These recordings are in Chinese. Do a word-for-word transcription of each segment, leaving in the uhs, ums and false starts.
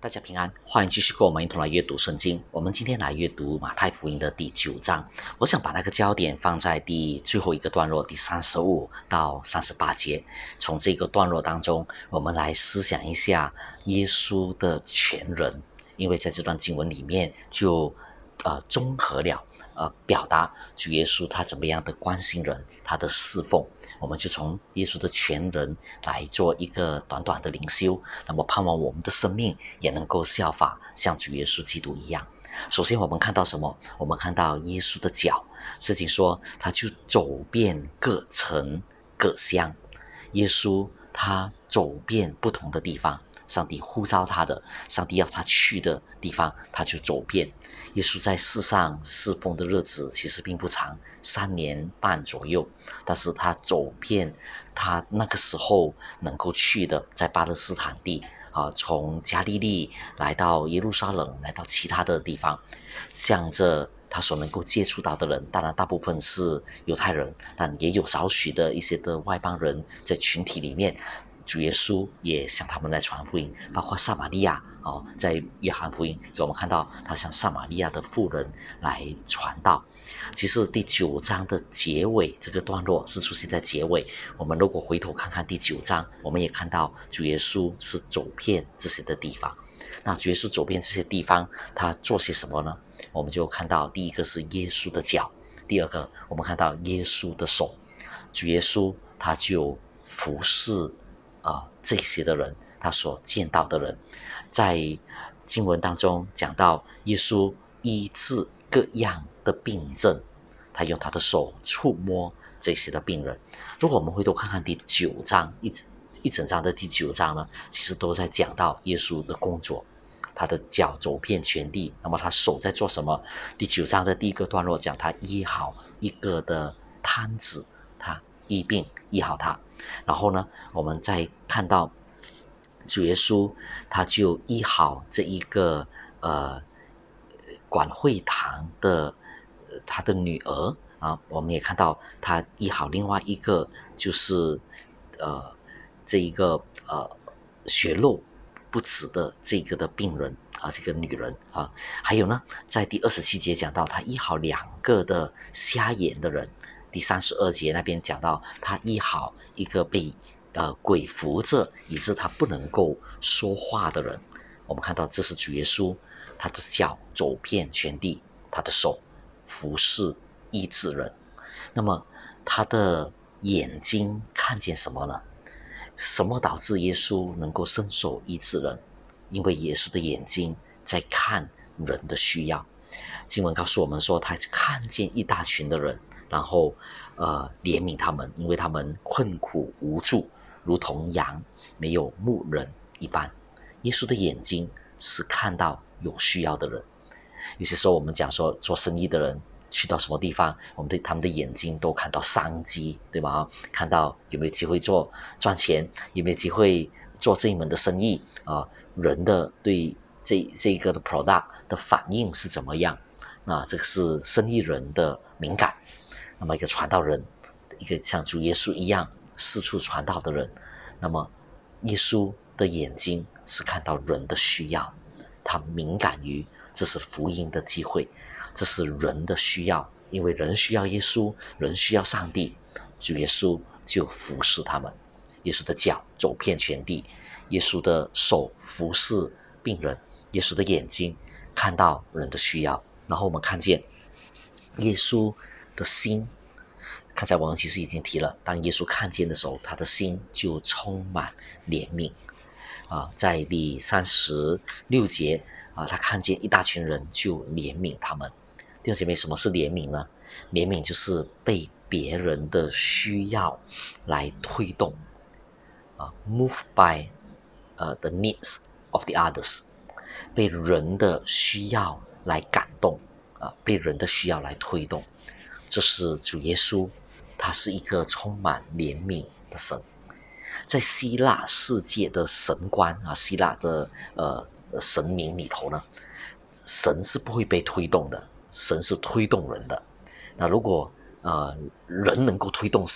大家平安，欢迎继续跟我们一同来阅读圣经。我们今天来阅读马太福音的第九章。我想把那个焦点放在第最后一个段落，第三十五到三十八节。从这个段落当中，我们来思想一下耶稣的全人，因为在这段经文里面就呃综合了呃表达主耶稣他怎么样的关心人，他的侍奉。我们就从耶稣的全人来做一个短短的灵修，那么盼望我们的生命也能够效法像主耶稣基督一样。首先我们看到什么？我们看到耶稣的脚，圣经说他就走遍各城各乡。耶稣他走遍不同的地方，上帝呼召他的，上帝要他去的地方，他就走遍。耶稣在世上侍奉的日子其实并不长，三年半左右，但是他走遍他那个时候能够去的，在巴勒斯坦地啊，从加利利来到耶路撒冷，来到其他的地方，向着他所能够接触到的人，当然大部分是犹太人，但也有少许的一些的外邦人在群体里面，主耶稣也向他们来传福音，包括撒玛利亚哦，在约翰福音我们看到他向撒玛利亚的妇人来传道。其实第九章的结尾这个段落是出现在结尾，我们如果回头看看第九章，我们也看到主耶稣是走遍这些的地方。那主耶稣走遍这些地方，他做些什么呢？我们就看到第一个是耶稣的脚，第二个我们看到耶稣的手。主耶稣他就服侍呃这些的人，他所见到的人。在经文当中讲到耶稣医治各样的病症，他用他的手触摸这些的病人。如果我们回头看看第九章，一一整章的第九章呢，其实都在讲到耶稣的工作，他的脚走遍全地，那么他手在做什么？第九章的第一个段落讲他医好一个的瘫子，他医病医好他。然后呢，我们再看到主耶稣他就医好这一个呃管会堂的、呃、他的女儿啊，我们也看到他医好另外一个就是呃这一个呃血漏不止的这个的病人啊，这个女人啊。还有呢，在第二十七节讲到他医好两个的瞎眼的人，第三十二节那边讲到他医好一个被呃鬼附着以致他不能够说话的人。我们看到这是主耶稣，他的脚走遍全地，他的手服侍医治人。那么他的眼睛看见什么呢？什么导致耶稣能够伸手医治人？因为耶稣的眼睛在看人的需要。经文告诉我们说，他看见一大群的人，然后呃怜悯他们，因为他们困苦无助，如同羊没有牧人一般。耶稣的眼睛是看到有需要的人。有些时候我们讲说，做生意的人去到什么地方，我们对他们的眼睛都看到商机，对吗？看到有没有机会做赚钱，有没有机会做这一门的生意啊、呃？人的对这这个的 product 的反应是怎么样？那这个是生意人的敏感。那么一个传道人，一个像主耶稣一样四处传道的人，那么耶稣的眼睛是看到人的需要，他敏感于这是福音的机会，这是人的需要，因为人需要耶稣，人需要上帝，主耶稣就服侍他们。耶稣的脚走遍全地，耶稣的手服侍病人，耶稣的眼睛看到人的需要。然后我们看见耶稣的心，刚才我们其实已经提了，当耶稣看见的时候，他的心就充满怜悯啊。在第三十六节啊，他看见一大群人就怜悯他们。弟兄姐妹，什么是怜悯呢？怜悯就是被别人的需要来推动啊 ，move by 呃、uh, the needs of the others， 被人的需要来感动啊，被人的需要来推动。这是主耶稣，他是一个充满怜悯的神。在希腊世界的神观啊，希腊的呃神明里头呢，神是不会被推动的，神是推动人的。那如果呃人能够推动神，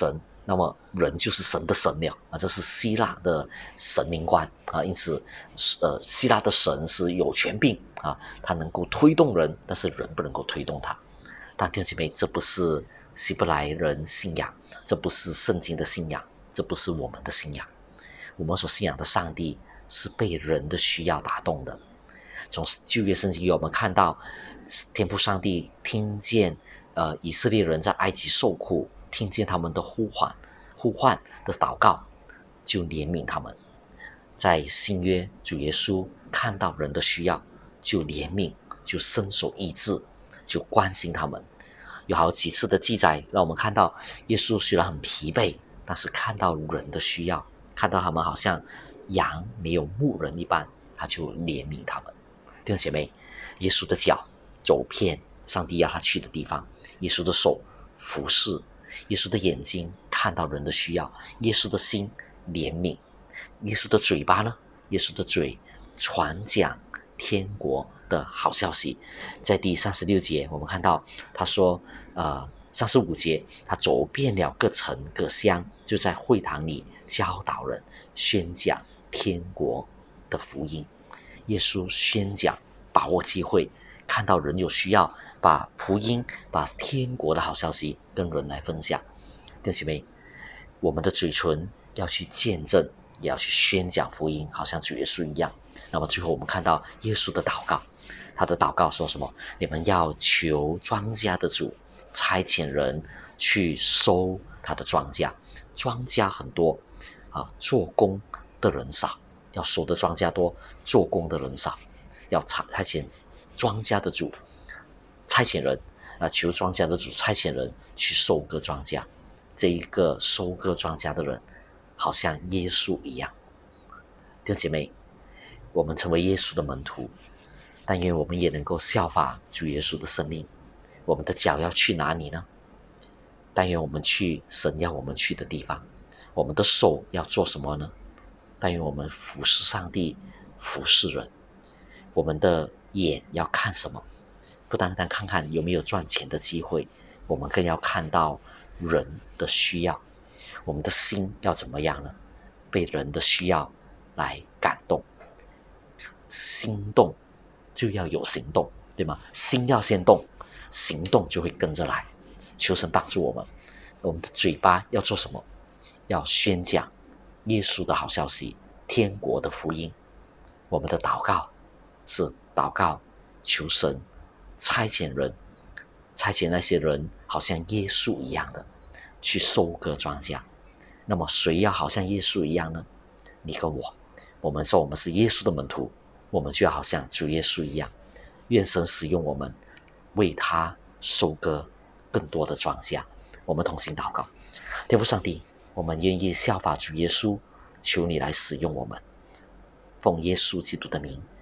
那么人就是神的神了啊，这是希腊的神明观啊，因此，呃，希腊的神是有权柄啊，他能够推动人，但是人不能够推动他。但弟兄姐妹，这不是希伯来人信仰，这不是圣经的信仰，这不是我们的信仰。我们所信仰的上帝是被人的需要打动的。从旧约圣经里我们看到，天父上帝听见呃以色列人在埃及受苦，听见他们的呼唤、呼唤的祷告，就怜悯他们。在新约，主耶稣看到人的需要，就怜悯，就伸手医治，就关心他们。有好几次的记载让我们看到，耶稣虽然很疲惫，但是看到人的需要，看到他们好像羊没有牧人一般，他就怜悯他们。弟兄姐妹，耶稣的脚走遍上帝要他去的地方，耶稣的手服侍，耶稣的眼睛看到人的需要，耶稣的心怜悯，耶稣的嘴巴呢？耶稣的嘴传讲天国的好消息。在第三十六节，我们看到他说，呃，三十五节，他走遍了各城各乡，就在会堂里教导人，宣讲天国的福音。耶稣宣讲，把握机会，看到人有需要，把福音、把天国的好消息跟人来分享。弟兄姐妹，我们的嘴唇要去见证，也要去宣讲福音，好像主耶稣一样。那么最后我们看到耶稣的祷告，他的祷告说什么？你们要求庄稼的主差遣人去收他的庄稼。庄稼很多啊，做工的人少，要收的庄稼多，做工的人少，要差遣庄稼的主差遣人啊，求庄稼的主差遣人去收割庄稼。这一个收割庄稼的人，好像耶稣一样。弟兄姐妹，我们成为耶稣的门徒，但愿我们也能够效法主耶稣的生命。我们的脚要去哪里呢？但愿我们去神要我们去的地方。我们的手要做什么呢？但愿我们服侍上帝，服侍人。我们的眼要看什么？不单单看看有没有赚钱的机会，我们更要看到人的需要。我们的心要怎么样呢？被人的需要来感动。心动就要有行动，对吗？心要先动，行动就会跟着来。求神帮助我们。我们的嘴巴要做什么？要宣讲耶稣的好消息，天国的福音。我们的祷告是祷告求神差遣人，差遣那些人好像耶稣一样的去收割庄稼。那么谁要好像耶稣一样呢？你跟我，我们说我们是耶稣的门徒，我们就要好像主耶稣一样。愿神使用我们，为他收割更多的庄稼。我们同心祷告。天父上帝，我们愿意效法主耶稣，求你来使用我们，奉耶稣基督的名